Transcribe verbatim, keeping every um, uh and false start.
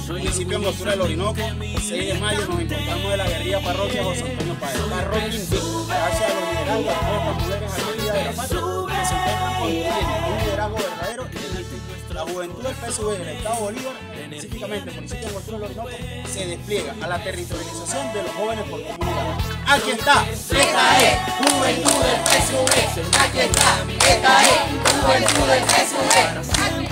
municipio de Angostura del Orinoco. El seis de mayo nos encontramos de la guerrilla parroquia José Antonio Páez. Parroquia invicta, gracias a los liderazgos de estas mujeres aguerridas de la patria que se encuentran construyendo un liderazgo verdadero y legítimo. La juventud del P S U V del Estado Bolívar, específicamente el municipio de Angostura del Orinoco, se despliega a la territorialización de los jóvenes por comunidad. Aquí está. Esta es Juventud del P S U V. Aquí está. Esta es Juventud del P S U V.